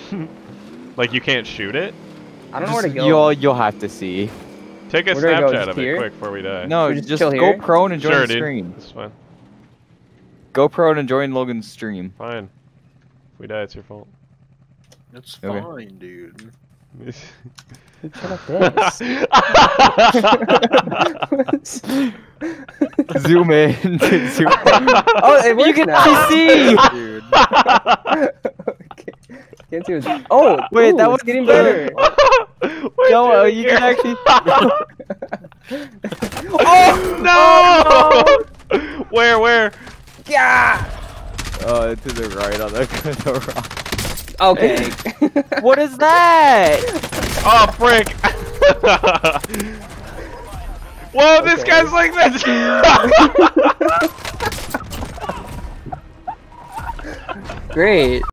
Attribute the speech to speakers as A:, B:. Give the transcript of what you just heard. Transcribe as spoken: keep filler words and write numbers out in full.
A: Like you can't shoot it?
B: I don't know where to go.
C: You'll you'll have to see.
A: Take a
B: Where do I go,
A: Snapchat
B: just
A: of it
B: here?
A: quick before we die.
C: No,
B: We just
C: just
B: chill
C: go
B: here?
C: prone and join
A: Sure,
C: the
A: dude.
C: stream.
A: This is fine.
C: Go prone and join Logan's stream.
A: Fine. If we die, it's your fault.
D: It's
C: Okay.
D: fine, dude.
B: Shut up, this.
C: Zoom in. Zoom in.
B: Oh, it works
C: You can
B: now.
C: see.
D: Dude.
B: Okay. Can't see what's- Oh,
C: Wait,
B: ooh,
C: that
B: it's
C: was
B: getting
C: better.
B: better.
A: Wait,
C: No, uh,
A: dude,
C: you
A: here.
C: can actually.
A: Oh no! Where? Where?
B: Yeah.
C: Oh, to the right on the, the rock.
B: Okay.
C: What is that?
A: Oh frick! Whoa, this
B: Okay.
A: guy's like this.
B: Great.